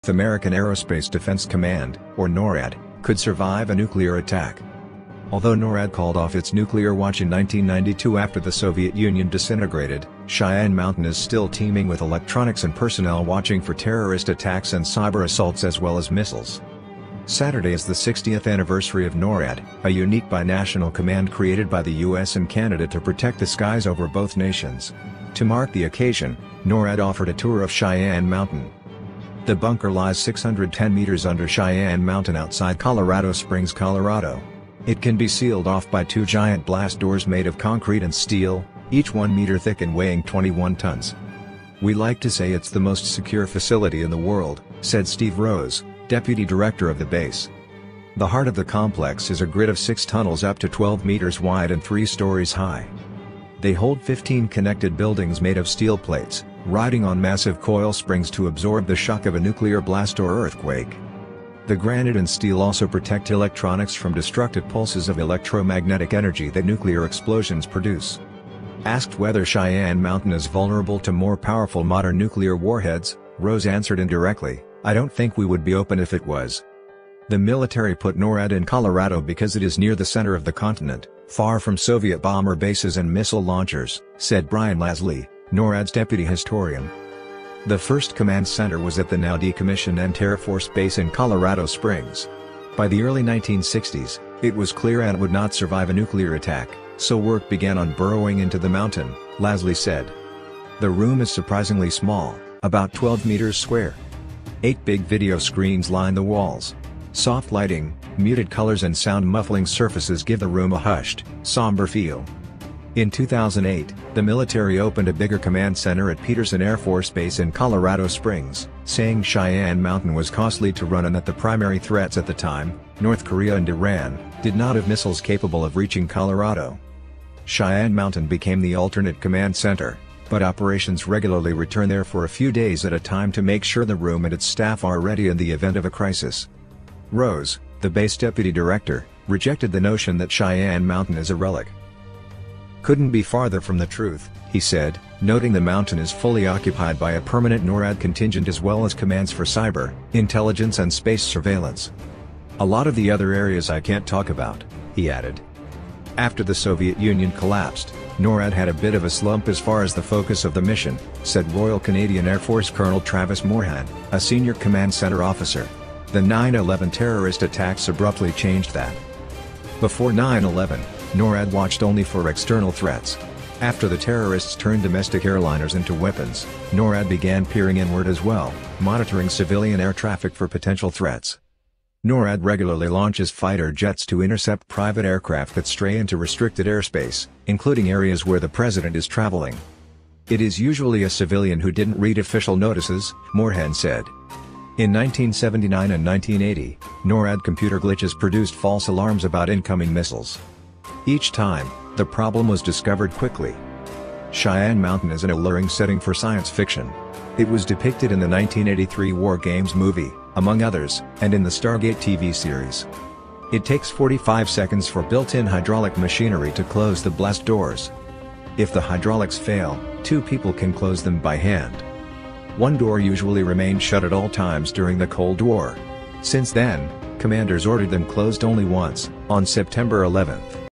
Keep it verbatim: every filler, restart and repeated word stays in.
American Aerospace Defense Command, or NORAD, could survive a nuclear attack. Although NORAD called off its nuclear watch in nineteen ninety-two after the Soviet Union disintegrated, Cheyenne Mountain is still teeming with electronics and personnel watching for terrorist attacks and cyber assaults as well as missiles. Saturday is the sixtieth anniversary of NORAD, a unique binational command created by the U S and Canada to protect the skies over both nations. To mark the occasion, NORAD offered a tour of Cheyenne Mountain. The bunker lies six hundred ten meters under Cheyenne Mountain outside Colorado Springs, Colorado. It can be sealed off by two giant blast doors made of concrete and steel, each one meter thick and weighing twenty-one tons. "We like to say it's the most secure facility in the world," said Steve Rose, deputy director of the base. The heart of the complex is a grid of six tunnels up to twelve meters wide and three stories high. They hold fifteen connected buildings made of steel plates, riding on massive coil springs to absorb the shock of a nuclear blast or earthquake. The granite and steel also protect electronics from destructive pulses of electromagnetic energy that nuclear explosions produce. Asked whether Cheyenne Mountain is vulnerable to more powerful modern nuclear warheads, Rose answered indirectly, "I don't think we would be open if it was." The military put NORAD in Colorado because it is near the center of the continent, far from Soviet bomber bases and missile launchers, said Brian Lasley, NORAD's deputy historian. The first command center was at the now decommissioned Ent Air Force Base in Colorado Springs. By the early nineteen sixties, it was clear Ent would not survive a nuclear attack, so work began on burrowing into the mountain, Lasley said. The room is surprisingly small, about twelve meters square. Eight big video screens line the walls. Soft lighting, muted colors and sound muffling surfaces give the room a hushed, somber feel. In two thousand eight, the military opened a bigger command center at Peterson Air Force Base in Colorado Springs, saying Cheyenne Mountain was costly to run and that the primary threats at the time, North Korea and Iran, did not have missiles capable of reaching Colorado. Cheyenne Mountain became the alternate command center, but operations regularly return there for a few days at a time to make sure the room and its staff are ready in the event of a crisis. Rose, the base deputy director, rejected the notion that Cheyenne Mountain is a relic. "Couldn't be farther from the truth," he said, noting the mountain is fully occupied by a permanent NORAD contingent as well as commands for cyber, intelligence and space surveillance. "A lot of the other areas I can't talk about," he added. After the Soviet Union collapsed, NORAD had a bit of a slump as far as the focus of the mission, said Royal Canadian Air Force Colonel Travis Moorhan, a senior command center officer. The nine eleven terrorist attacks abruptly changed that. Before nine eleven, NORAD watched only for external threats. After the terrorists turned domestic airliners into weapons, NORAD began peering inward as well, monitoring civilian air traffic for potential threats. NORAD regularly launches fighter jets to intercept private aircraft that stray into restricted airspace, including areas where the president is traveling. "It is usually a civilian who didn't read official notices," Moorhan said. In nineteen seventy-nine and nineteen eighty, NORAD computer glitches produced false alarms about incoming missiles. Each time, the problem was discovered quickly. Cheyenne Mountain is an alluring setting for science fiction. It was depicted in the nineteen eighty-three War Games movie, among others, and in the Stargate T V series. It takes forty-five seconds for built-in hydraulic machinery to close the blast doors. If the hydraulics fail, two people can close them by hand. One door usually remained shut at all times during the Cold War. Since then, commanders ordered them closed only once, on September eleventh.